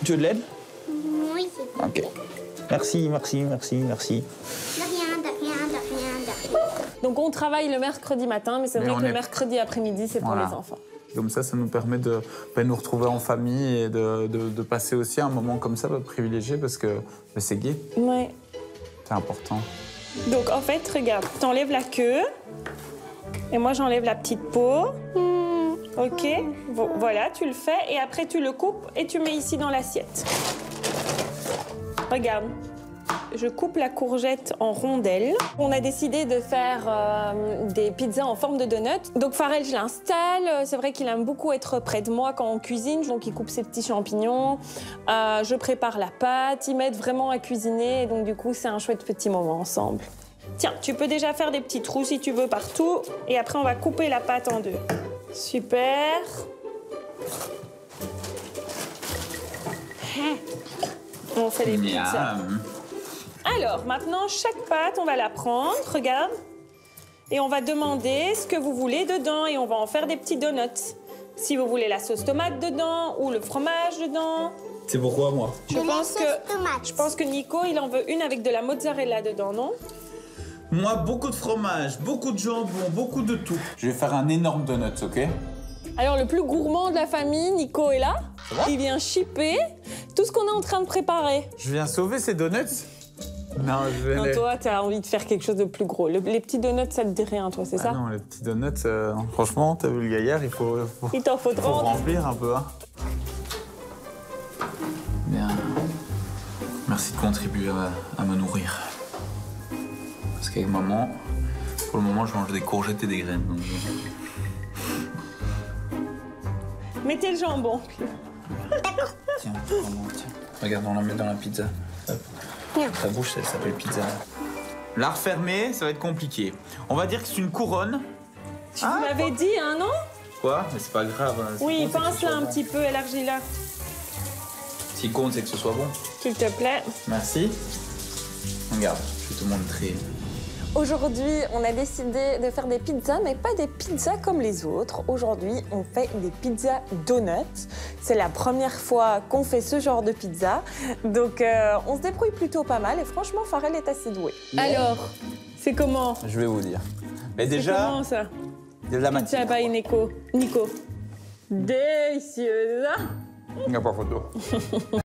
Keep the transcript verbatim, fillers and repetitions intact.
Tu veux de l'aide? Oui, c'est bon. Ok. Merci, merci, merci, merci. De rien, de rien, de rien, de rien. Donc on travaille le mercredi matin, mais c'est Mais vrai on que est- le mercredi après-midi, c'est pour Voilà. les enfants. Comme ça, ça nous permet de ben, nous retrouver en famille et de, de, de passer aussi un moment comme ça, ben, privilégié, parce que ben, c'est gai, Ouais. c'est important. Donc en fait, regarde, t'enlèves la queue et moi j'enlève la petite peau. Ok, Vo- voilà, tu le fais et après tu le coupes et tu mets ici dans l'assiette. Regarde, je coupe la courgette en rondelles. On a décidé de faire euh, des pizzas en forme de donut. Donc Farrell, je l'installe. C'est vrai qu'il aime beaucoup être près de moi quand on cuisine. Donc il coupe ses petits champignons. Euh, je prépare la pâte. Ils m'aident vraiment à cuisiner. Et donc du coup, c'est un chouette petit moment ensemble. Tiens, tu peux déjà faire des petits trous si tu veux partout. Et après, on va couper la pâte en deux. Super. On fait des pizzas. Miam. Alors, maintenant, chaque pâte, on va la prendre, regarde. Et on va demander ce que vous voulez dedans et on va en faire des petits donuts. Si vous voulez la sauce tomate dedans ou le fromage dedans. C'est pourquoi moi? Je De la pense sauce que tomate. je pense que Nico, il en veut une avec de la mozzarella dedans, non? Moi, beaucoup de fromage, beaucoup de jambon, beaucoup de tout. Je vais faire un énorme donut, ok? Alors, le plus gourmand de la famille, Nico est là. Il vient shipper tout ce qu'on est en train de préparer. Je viens sauver ces donuts? Non, je vais Non, les... toi, t'as envie de faire quelque chose de plus gros. Le- les petits donuts, ça te dit rien, toi, c'est Ah ça? non, les petits donuts, euh, franchement, t'as vu le gaillard, il faut, faut, Il t'en faut faudra. remplir un peu. Hein. Bien. Merci de contribuer à, à me nourrir. Parce qu'avec maman, pour le moment, je mange des courgettes et des graines. Donc... Mettez le jambon. Tiens, maman, tiens. Regarde, on la met dans la pizza. Hop. Ta bouche, elle s'appelle pizza. La refermer, ça va être compliqué. On va dire que c'est une couronne. Tu m'avais dit, hein, non? Quoi? Mais c'est pas grave. hein. Ce qui Oui, compte, c'est que ce pince-la soit un bon. petit peu, élargis-la. Ce qui compte, c'est que ce soit bon. S'il te plaît. Merci. Regarde, je vais te montrer. Aujourd'hui, on a décidé de faire des pizzas, mais pas des pizzas comme les autres. Aujourd'hui, on fait des pizzas donuts. C'est la première fois qu'on fait ce genre de pizza. Donc, euh, on se débrouille plutôt pas mal. Et franchement, Farrell est assez doué. Alors, c'est comment? Je vais vous dire. Mais C'est déjà, comment, ça? il y a de la Pizza matière. by Nico. Nico. Délicieuse. Il n'y a pas photo.